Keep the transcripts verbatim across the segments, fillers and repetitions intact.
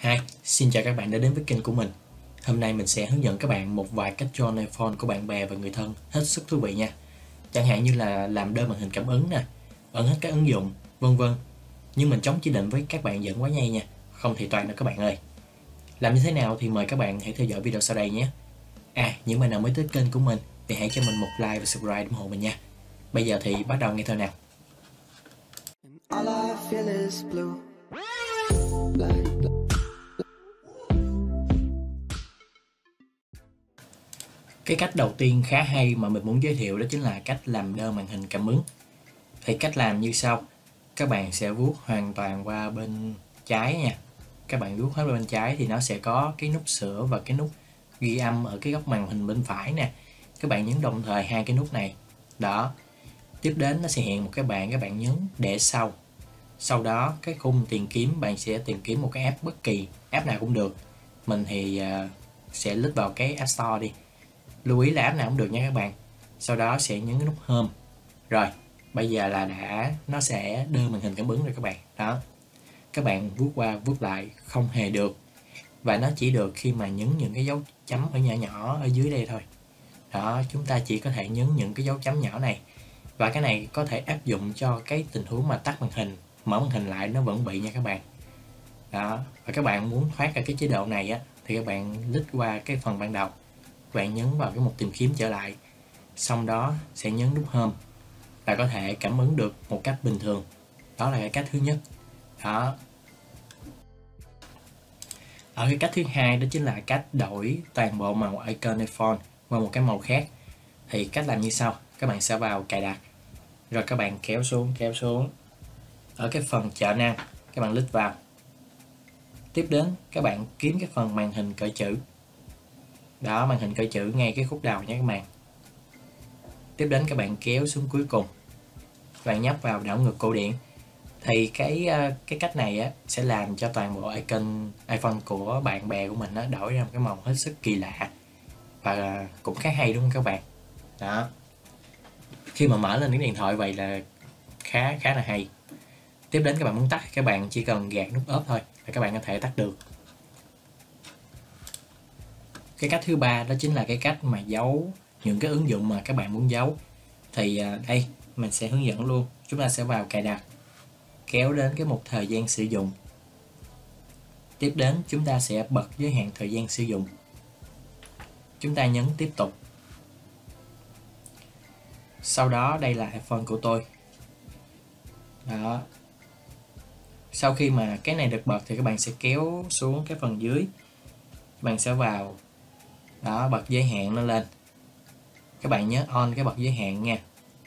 Hi, xin chào các bạn đã đến với kênh của mình. Hôm nay mình sẽ hướng dẫn các bạn một vài cách cho iPhone của bạn bè và người thân hết sức thú vị nha. Chẳng hạn như là làm đơn màn hình cảm ứng nè, ẩn hết các ứng dụng, vân vân. Nhưng mình chống chỉ định với các bạn dẫn quá nhây nha, không thì toàn đâu các bạn ơi. Làm như thế nào thì mời các bạn hãy theo dõi video sau đây nhé. À, những bạn nào mới tới kênh của mình thì hãy cho mình một like và subscribe để ủng hộ mình nha. Bây giờ thì bắt đầu ngay thôi nào. All I feel is blue. Like, Cái cách đầu tiên khá hay mà mình muốn giới thiệu đó chính là cách làm đơn màn hình cảm ứng. Thì cách làm như sau. Các bạn sẽ vuốt hoàn toàn qua bên trái nha. Các bạn vuốt hết qua bên trái thì nó sẽ có cái nút sửa và cái nút ghi âm ở cái góc màn hình bên phải nè. Các bạn nhấn đồng thời hai cái nút này. Đó. Tiếp đến nó sẽ hiện một cái bảng, các bạn nhấn để sau. Sau đó cái khung tìm kiếm bạn sẽ tìm kiếm một cái app bất kỳ, app nào cũng được. Mình thì sẽ lít vào cái App Store đi. Lưu ý là app nào cũng được nha các bạn. Sau đó sẽ nhấn cái nút Home. Rồi, bây giờ là đã nó sẽ đưa màn hình cảm ứng rồi các bạn. Đó. Các bạn vuốt qua vuốt lại không hề được. Và nó chỉ được khi mà nhấn những cái dấu chấm ở nhỏ nhỏ ở dưới đây thôi. Đó, chúng ta chỉ có thể nhấn những cái dấu chấm nhỏ này. Và cái này có thể áp dụng cho cái tình huống mà tắt màn hình, mở màn hình lại nó vẫn bị nha các bạn. Đó, và các bạn muốn thoát ra cái chế độ này á thì các bạn lít qua cái phần ban đầu. Các bạn nhấn vào cái mục tìm kiếm trở lại. Xong đó sẽ nhấn nút Home là có thể cảm ứng được một cách bình thường. Đó là cái cách thứ nhất. Đó. Ở cái cách thứ hai đó chính là cách đổi toàn bộ màu icon iPhone qua một cái màu khác. Thì cách làm như sau. Các bạn sẽ vào cài đặt. Rồi các bạn kéo xuống, kéo xuống. Ở cái phần trợ năng, các bạn lít vào. Tiếp đến các bạn kiếm cái phần màn hình cỡ chữ. Đó, màn hình cỡ chữ ngay cái khúc đầu nha các bạn. Tiếp đến các bạn kéo xuống cuối cùng. Các bạn nhấp vào đảo ngược cổ điển. Thì cái cái cách này á sẽ làm cho toàn bộ icon iPhone của bạn bè của mình nó đổi ra một cái màu hết sức kỳ lạ và cũng khá hay đúng không các bạn? Đó. Khi mà mở lên cái điện thoại vậy là khá khá là hay. Tiếp đến các bạn muốn tắt, các bạn chỉ cần gạt nút ốp thôi là các bạn có thể tắt được. Cái cách thứ ba đó chính là cái cách mà giấu những cái ứng dụng mà các bạn muốn giấu. Thì đây mình sẽ hướng dẫn luôn. Chúng ta sẽ vào cài đặt, kéo đến cái mục thời gian sử dụng. Tiếp đến chúng ta sẽ bật giới hạn thời gian sử dụng. Chúng ta nhấn tiếp tục. Sau đó đây là iPhone của tôi. Đó. Sau khi mà cái này được bật thì các bạn sẽ kéo xuống cái phần dưới. Các bạn sẽ vào. Đó, bật giới hạn nó lên. Các bạn nhớ on cái bật giới hạn nha.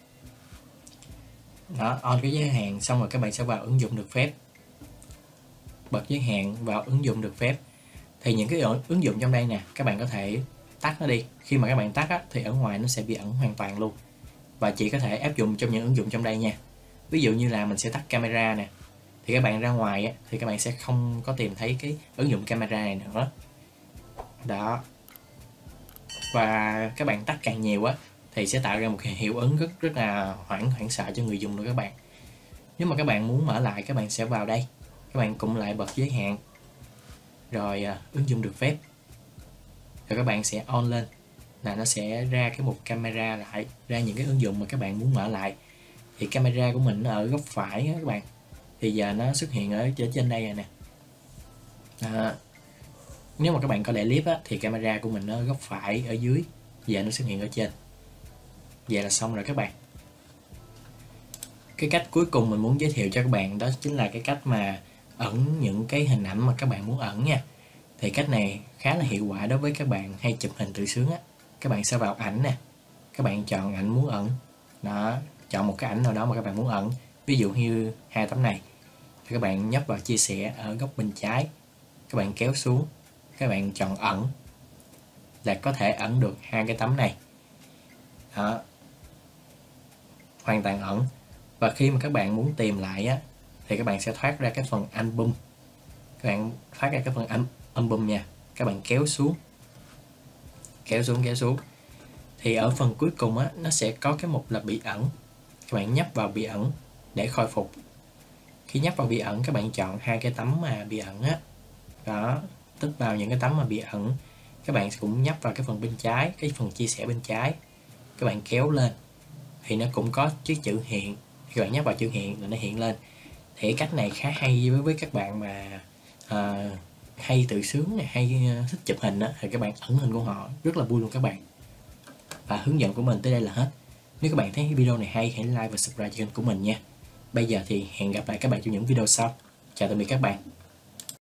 Đó, on cái giới hạn xong rồi các bạn sẽ vào ứng dụng được phép. Bật giới hạn vào ứng dụng được phép. Thì những cái ứng dụng trong đây nè, các bạn có thể tắt nó đi. Khi mà các bạn tắt á, thì ở ngoài nó sẽ bị ẩn hoàn toàn luôn. Và chỉ có thể áp dụng trong những ứng dụng trong đây nha. Ví dụ như là mình sẽ tắt camera nè. Thì các bạn ra ngoài á, thì các bạn sẽ không có tìm thấy cái ứng dụng camera này nữa. Đó. Và các bạn tắt càng nhiều á thì sẽ tạo ra một cái hiệu ứng rất rất là hoảng hoảng sợ cho người dùng luôn các bạn. Nếu mà các bạn muốn mở lại, các bạn sẽ vào đây, các bạn cũng lại bật giới hạn, rồi uh, ứng dụng được phép, rồi các bạn sẽ on lên là nó sẽ ra cái mục camera lại, ra những cái ứng dụng mà các bạn muốn mở lại. Thì camera của mình ở góc phải á các bạn, thì giờ nó xuất hiện ở trên đây rồi nè. Đó. Nếu mà các bạn có để clip á, thì camera của mình nó góc phải ở dưới, giờ nó xuất hiện ở trên. Vậy là xong rồi các bạn. Cái cách cuối cùng mình muốn giới thiệu cho các bạn đó chính là cái cách mà ẩn những cái hình ảnh mà các bạn muốn ẩn nha. Thì cách này khá là hiệu quả đối với các bạn hay chụp hình tự sướng á. Các bạn sẽ vào ảnh nè, các bạn chọn ảnh muốn ẩn. Đó, chọn một cái ảnh nào đó mà các bạn muốn ẩn. Ví dụ như hai tấm này. Thì các bạn nhấp vào chia sẻ ở góc bên trái. Các bạn kéo xuống, các bạn chọn ẩn là có thể ẩn được hai cái tấm này. Đó. Hoàn toàn ẩn. Và khi mà các bạn muốn tìm lại á thì các bạn sẽ thoát ra cái phần album. Các bạn thoát ra cái phần album nha. Các bạn kéo xuống. Kéo xuống kéo xuống. Thì ở phần cuối cùng á nó sẽ có cái mục là bị ẩn. Các bạn nhấp vào bị ẩn để khôi phục. Khi nhấp vào bị ẩn, các bạn chọn hai cái tấm mà bị ẩn á. Đó, tích vào những cái tấm mà bị ẩn. Các bạn cũng nhấp vào cái phần bên trái, cái phần chia sẻ bên trái, các bạn kéo lên thì nó cũng có chữ chữ hiện, các bạn nhấp vào chữ hiện là nó hiện lên. Thì cách này khá hay với với các bạn mà à, hay tự sướng này, hay thích chụp hình đó, thì các bạn ẩn hình của họ rất là vui luôn các bạn. Và hướng dẫn của mình tới đây là hết. Nếu các bạn thấy video này hay, hãy like và subscribe cho kênh của mình nha. Bây giờ thì hẹn gặp lại các bạn trong những video sau. Chào tạm biệt các bạn.